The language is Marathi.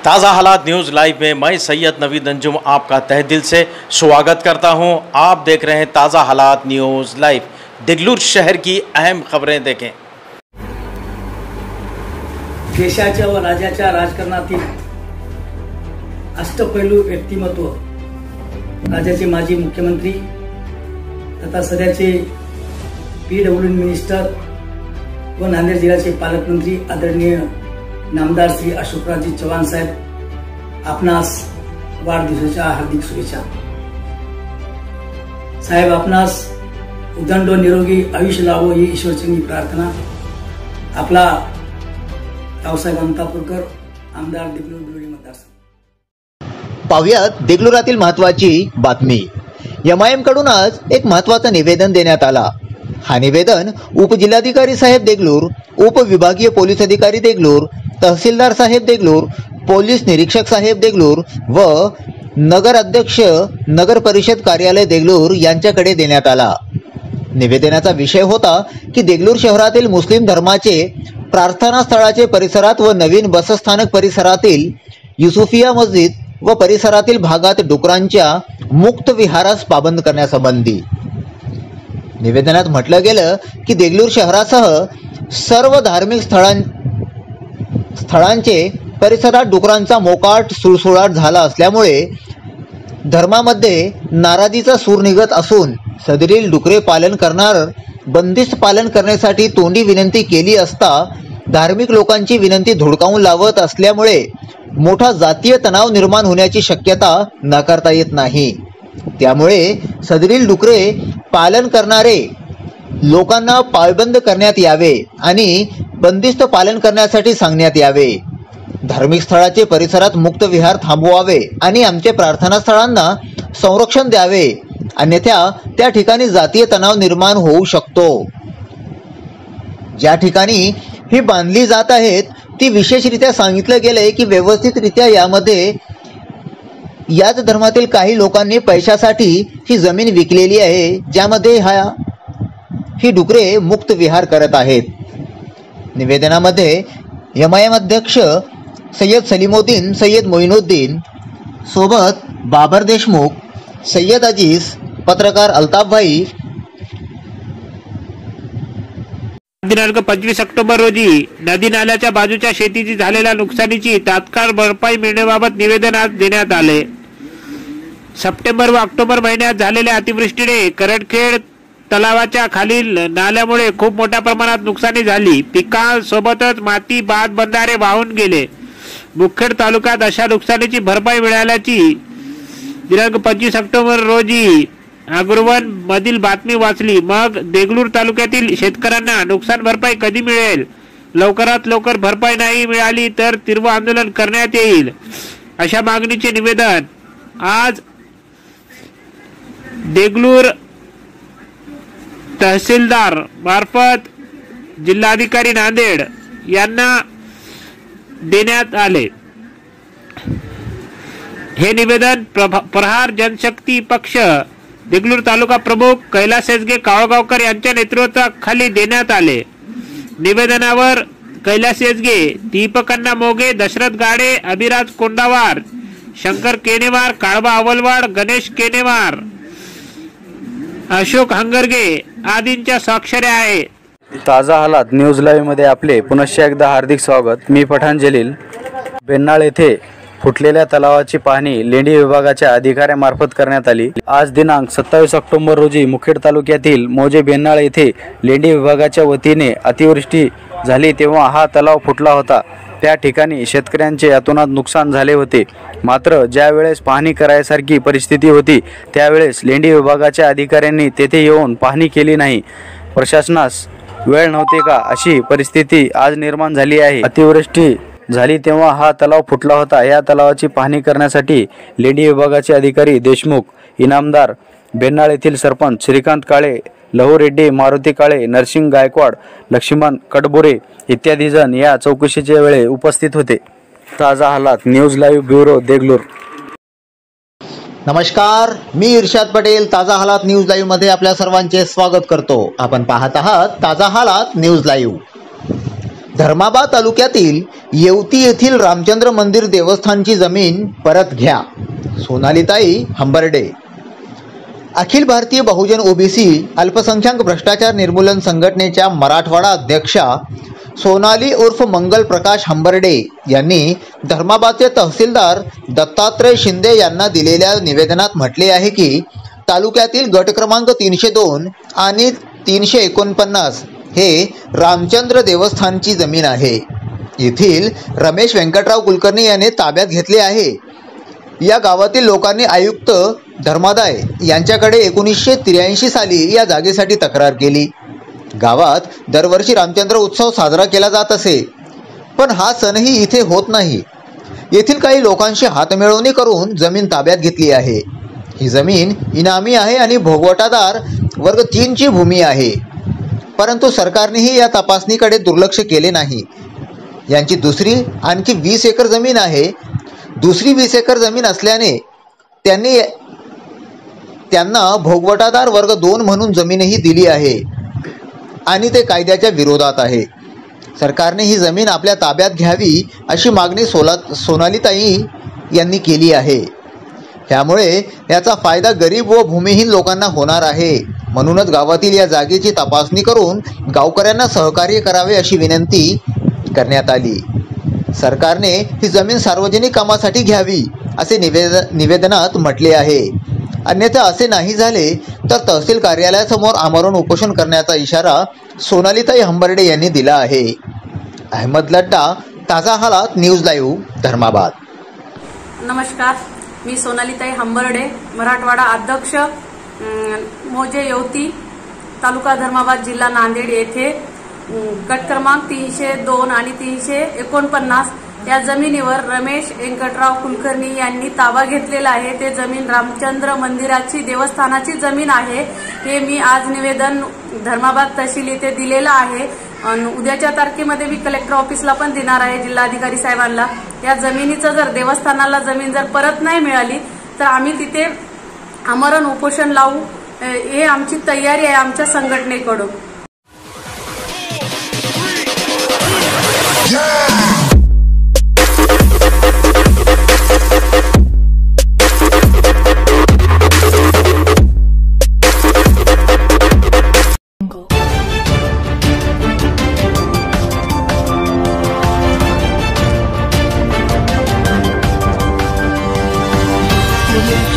ताज़ा हालात न्यूज़ लाइव में मैं सैयद नवीद अंजुम आपका तहे दिल से स्वागत करता हूं। आप देख रहे हैं ताज़ा हालात न्यूज़ लाइव। देगलूर शहर की अहम खबरें देखें। देशाच्या व राज्याच्या राजकारणातील अष्टपैलू व्यक्तिमत्व राज्याचे माजी मुख्यमंत्री तथा सध्याचे PWD मिनिस्टर व नांदेड जिल्ह्याचे पालकमंत्री आदरणीय नामदार श्री अशोकरावजी चव्हाण साहेब आपणास वाढदिवसाच्या हार्दिक शुभेच्छा। साहेब आपणास उदंड निरोगी आयुष्य लाभो ही ईश्वरचरणी प्रार्थना। आपला रावसाहेब अंतापूरकर आमदार देगलूर बिलोली मतदारसंघ। पाहुयात देगलुरातील महत्त्वाची बातमी। MIM कडून आज एक महत्त्वाचं निवेदन देण्यात आला। हा निवेदन उपजिल्हाधिकारी साहेब देगलूर, उपविभागीय पोलीस अधिकारी देगलूर, तहसीलदार साहेब देगलूर, पोलीस निरीक्षक साहेब देगलूर व नगर अध्यक्ष नगर परिषद कार्यालय देगलूर यांच्याकडे देण्यात आला। निवेदनाचा विषय होता की देगलूर शहरातील मुस्लिम धर्माचे प्रार्थना स्थळाचे परिसरात व नवीन बसस्थानक परिसरातील युसुफिया मस्जिद व परिसरातील भागात डुकरांच्या मुक्त विहारास पाबंद करण्यासंबंधी। निवेदनात म्हटलं गेलं की देगलूर शहरासह सर्व धार्मिक स्थळांचे परिसरात डुकरांचा मोकाट सुळसुळाट झाला असल्यामुळे धर्मामध्ये नाराजीचा सूर निघत असून सदरील डुकरे पालन करणार बंदिस्त पालन करण्यासाठी तोंडी विनंती केली असता धार्मिक लोकांची विनंती धुडकावून लावत असल्यामुळे मोठा जातीय तणाव निर्माण होण्याची शक्यता नाकारता येत नाही। त्यामुळे सदरील डुकरे पालन करणारे लोकांना पायबंद करण्यात यावे आणि बंदिस्त पालन करण्यासाठी सांगण्यात यावे। धार्मिक स्थळाचे परिसरात मुक्त विहार थांबवावे आणि आमचे प्रार्थना स्थळांना संरक्षण द्यावे, अन्यथा त्या ठिकाणी जातीय तणाव निर्माण होऊ शकतो। ज्या ठिकाणी ही बांधली जात आहेत ती विशेषरित्या सांगितलं गेलंय की व्यवस्थितरित्या यामध्ये याच धर्मातील काही लोकांनी पैशासाठी ही जमीन विकलेली आहे, ज्यामध्ये ही डुकरे मुक्त विहार करत आहेत। निवेदनामध्ये MIM अध्यक्ष सय्यद सलीमुद्दीन, सय्यद मोइनुद्दीन सोबत बाबर देशमुख, सय्यद अजीज, पत्रकार अल्ताफ भाई। दिनांक 25 ऑक्टोबर रोजी नदी नाल्याच्या बाजूच्या शेतीची झालेल्या नुकसानीची तात्काळ भरपाई मिळण्याबाबत निवेदन आज देण्यात आले। सप्टेंबर व ऑक्टोबर महिन्यात झालेल्या अतिवृष्टीने करडखेड तलावाच्या खालील नाल्यामुळे खूप मोठ्या प्रमाणात नुकसानी झाली। पिकांसोबतच माती, बांध, बंधारे वाहून गेले। मुखेड तालुक्यात अशा नुकसानीची भरपाई मिळाल्याची दिनांक 25 ऑक्टोबर रोजी अग्रवन मधील बातमी वाचली। मग देगलूर तालुक्यातील शेतकऱ्यांना नुकसान भरपाई कधी मिळेल? लवकरात लवकर भरपाई नाही मिळाली तर तीव्र आंदोलन करण्यात येईल, अशा मागणीचे निवेदन आज देगलूर तहसीलदार मार्फत जिल्हाधिकारी नांदेड यांना देण्यात आले। हे निवेदन प्रहार जनशक्ती पक्ष देगलूर तालुका प्रमुख कैलास एसगे काळगावकर यांच्या नेतृत्वाखाली देण्यात आले। निवेदनावर कैलास एसगे, दीपकन्ना मोगे, दशरथ गाडे, अभिराज कोंडावार, शंकर केनेवार, काळबा अवलवाड, गणेश केनेवार, अशोक हंगरगे आदींच्या स्वाक्षऱ्या आहे। ताजा हालात न्यूज लाईव्ह मध्ये आपले पुनश्च एकदा हार्दिक स्वागत। मी पठाण जलील। बेन्नाळ येथे फुटलेल्या तलावाची पाहणी लेंडी विभागाच्या अधिकाऱ्यांमार्फत करण्यात आली। आज दिनांक 27 ऑक्टोबर रोजी मुखेड तालुक्यातील मोजे बेन्नाळ येथे लेंडी विभागाच्या वतीने अतिवृष्टी झाली तेव्हा हा तलाव फुटला होता। त्या ठिकाणी शेतकऱ्यांचे अतोनात नुकसान झाले होते। मात्र ज्या वेळेस पाहणी करायसारखी परिस्थिती होती त्यावेळेस लेंडी विभागाच्या अधिकाऱ्यांनी तेथे येऊन पाहणी केली नाही। प्रशासनास वेळ नव्हते का अशी परिस्थिती आज निर्माण झाली आहे। अतिवृष्टी झाली तेव्हा हा तलाव फुटला होता। या तलावाची पाहणी करण्यासाठी लेंडी विभागाचे अधिकारी देशमुख, इनामदार, बेन्नाळ येथील सरपंच श्रीकांत काळे, लहू रेड्डी, मारुती काळे, नरसिंग गायकवाड, लक्ष्मण कडबोरे इत्यादी जण या चौकशीच्या वेळी उपस्थित होते। ताजा हालात न्यूज लाईव्ह ब्युरो देगलूर। नमस्कार, मी इर्शाद पटेल ताजा हालात न्यूज लाईव्ह मध्ये आपल्या सर्वांचे स्वागत करतो। आपण पाहत आहात ताजा हालात न्यूज लाईव्ह। धर्माबाद तालुक्यातील येवती येथील रामचंद्र मंदिर देवस्थानची जमीन परत घ्या, सोनालीताई हंबर्डे. अखिल भारतीय बहुजन ओबीसी अल्पसंख्याक भ्रष्टाचार निर्मूलन संघटनेच्या मराठवाडा अध्यक्षा सोनाली उर्फ मंगल प्रकाश हंबर्डे यांनी धर्माबादचे तहसीलदार दत्तात्रय शिंदे यांना दिलेल्या निवेदनात म्हटले आहे की तालुक्यातील गट क्रमांक 302 आणि 349 हे रामचंद्र देवस्थानची जमीन आहे. येथील रमेश व्यंकटराव कुलकर्णी यांनी ताब्यात घेतले आहे. या गावातील लोकांनी आयुक्त धर्मादाय यांच्याकडे 1983 साली या जागेसाठी तक्रार केली. गावात दरवर्षी रामचंद्र उत्सव साजरा केला जात असे, पण हा सणही इथे होत नाही. येथील काही लोकांशी हातमिळवणी करून जमीन ताब्यात घेतली आहे. ही जमीन इनामी आहे आणि भोगवटादार वर्ग 3ची भूमी आहे, परंतु सरकारनेही या तपासणीकडे दुर्लक्ष केले नाही. यांची दुसरी आणखी 20 एकर जमीन आहे. दुसरी 20 एकर जमीन असल्याने त्यांना भोगवटादार वर्ग 2 म्हणून जमीनही दिली आहे आणि ते कायद्याच्या विरोधात आहे. सरकारने ही जमीन आपल्या ताब्यात घ्यावी अशी मागणी सोनालीताई यांनी केली आहे. त्यामुळे याचा फायदा गरीब व भूमिहीन लोकांना होणार आहे. म्हणूनच गावातील या जागेची तपासणी करून गावकऱ्यांना सहकार्य करावे अशी विनंती करण्यात आली. सरकारने ही जमीन सार्वजनिक कामासाठी घ्यावी असे निवेदनात म्हटले आहे. अन्यथा असे नाही झाले तर तहसील कार्यालयासमोर आमरण उपोषण करण्याचा इशारा सोनालीताई हंबर्डे यांनी दिला आहे. अहमद लड्डा, ताजा हालात न्यूज लाईव्ह, धर्माबाद. नमस्कार, मी सोनालीताई हंबर्डे, मराठवाडा अध्यक्ष, मोजे येवती, तालुका धर्माबाद, जिल्हा नांदेड येथे गट क्रमांक 302 आणि 349 या जमिनीवर रमेश व्यंकटराव कुलकर्णी यांनी ताबा घेतलेला आहे. ते जमीन रामचंद्र मंदिराची देवस्थानाची जमीन आहे. हे मी आज निवेदन धर्माबाद तहसील येथे दिलेलं आहे. उद्याच्या तारखेमध्ये मी कलेक्टर ऑफिसला पण देणार आहे, जिल्हाधिकारी साहेबांना. या जमिनीचं जर देवस्थानाला जमीन जर परत नाही मिळाली तर आम्ही तिथे आमरण उपोषण लावू, हे आमची तयारी आहे आमच्या संघटनेकडून. Audio